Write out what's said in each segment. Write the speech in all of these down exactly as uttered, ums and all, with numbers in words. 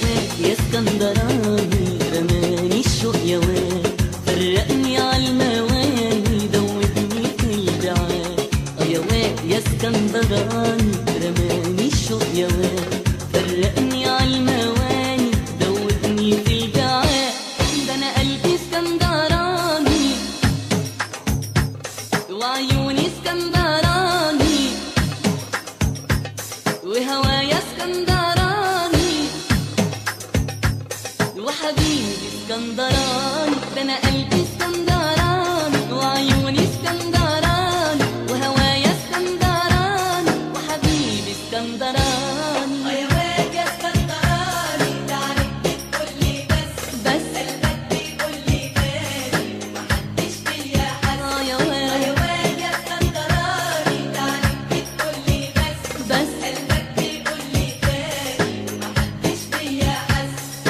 واد يا اسكندراني، رماني الشوق يا واد، فرقني عالمواني، دوبني في البعاد. اه يا واد يا اسكندراني، رماني الشوق يا واد، فرقني عالمواني، دوبني في البعاد. ده انا قلبي اسكندراني وعيوني اسكندراني وهوايا اسكندراني وحبيبي اسكندراني. ده انا قلبي اسكندراني وعيوني اسكندراني وهوايا اسكندراني وحبيبي اسكندراني. اه يا واد يا اسكندراني، تعالك بتقولي بس بس قلبك بيقولي تاني ومحدش فيا حس. اه يا اه واد يا واد يا اسكندراني، تعالك بتقولي بس بس قلبك بيقولي تاني ومحدش فيا حس.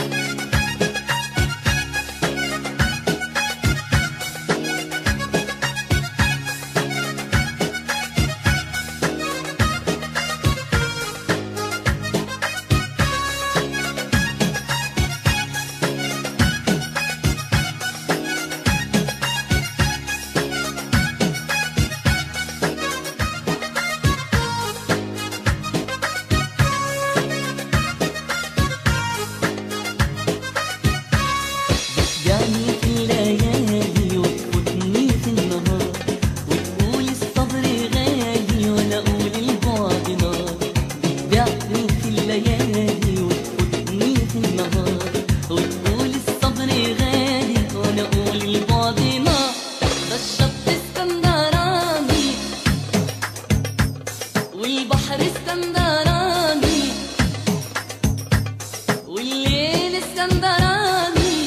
بتجعني في الليالي وتفوتني في النهار، وتقول الصبر غالي وانا اقول البعد نار. بتجعني في الليالي وتفوتني في النهار، وتقول الصبر غالي وانا اقول البعد نار. ده الشط اسكندراني والبحر اسكندراني والليل اسكندراني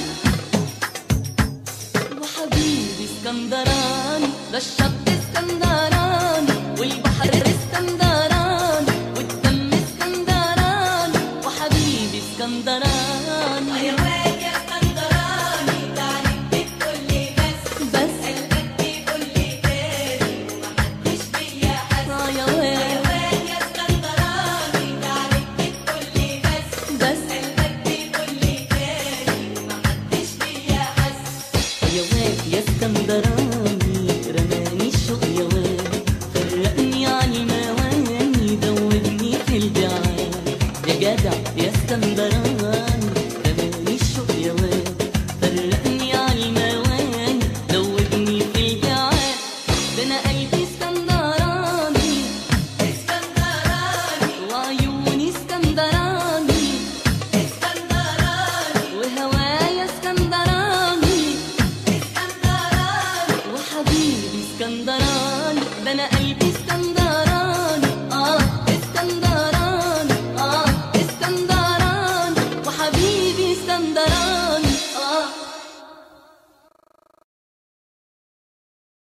وحبيبي اسكندراني. ده الشط اسكندراني والبحر اسكندراني والدم اسكندراني وحبيبي اسكندراني. اه يا واد يا اسكندراني، تعالك بتقولي بس بس قلبك بيقولي تاني ومحدش فيا حس. اه يا اه واد يا واد يا اسكندراني، تعالك بتقولي بس بس قلبك بيقولي تاني ومحدش فيا حس. يا واد يا اسكندراني، رماني الشوق يا واد، فرقني عن المواني، دوبني في البعاد. يا جدع يا اسكندراني، رماني الشوق يا واد، فرقني عن المواني، دوبني في البعاد. ده انا قلبي اسكندراني اسكندراني وعيوني اسكندراني اسكندراني وهوايا اسكندراني اسكندراني وحبيبي اسكندراني. ده انا قلبي اسكندراني